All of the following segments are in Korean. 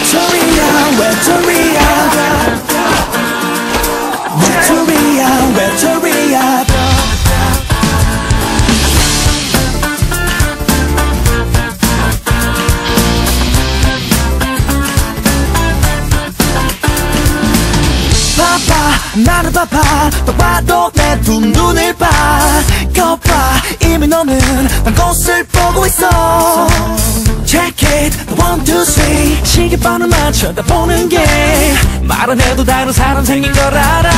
외톨이야. 나를 봐봐 또 봐도 내 두 눈을 봐 거봐 이미 너는 난 꽃을 보고 있어 Check it 1, 2, 3 시계번호만 쳐다보는 게 말 안 해도 다른 사람 생긴 걸 알아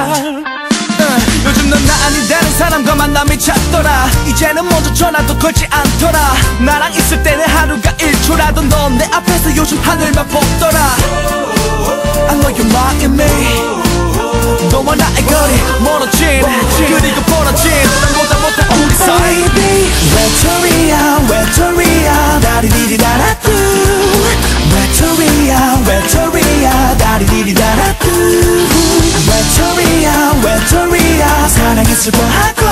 요즘 넌 나 아니라는 사람과 만남이 잦더라 이제는 먼저 전화도 걸지 않더라 나랑 있을 때는 하루가 1초라도 넌 내 앞에서 요즘 하늘만 보더라 I know you're mocking me 너와 나의 거리 멀어진 그리고 벌어진 난 못한 우리 사이 Baby 외톨이야 외톨이야 다리디리다라뚜 외톨이야 외톨이야 다리디리다라뚜 외톨이야 외톨이야 사랑에 슬퍼하고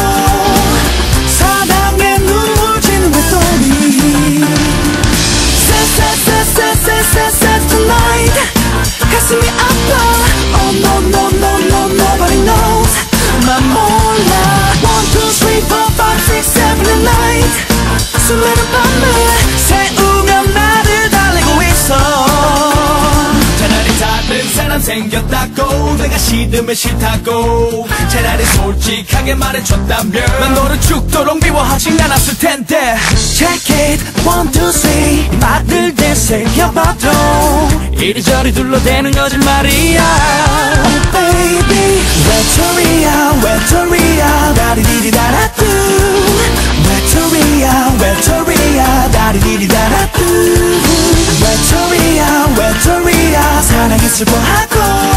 사랑에 눈물 지는 외톨이 Sad tonight 가슴이 아파 Oh no no no no nobody knows 난 몰라 1, 2, 3, 4, 5, 6, 7 and 9 수많은 밤을 새우며 나를 달래고 있어 차라리 다른 사람 생겼다고 내가 싫으면 싫다고 차라리 솔직하게 말해줬다면 난 너를 죽도록 미워하진 않았을 텐데 Check it 1, 2, 3 말을 되새겨봐도 이리저리 둘러대는 거짓말이야 Oh baby 외톨이야 외톨이야 다리디리다라뚜 외톨이야 외톨이야 다리디리다라뚜 외톨이야 외톨이야 사랑에 슬퍼하고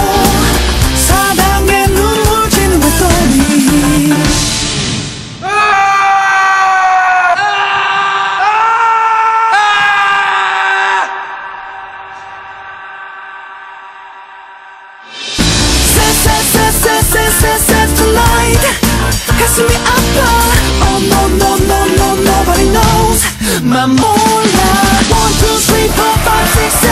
사랑에 눈물 지는 외톨이 Sad tonight 가슴이 아파 Oh no no no no nobody knows 난 몰라 1, 2, 3, 4, 5, 6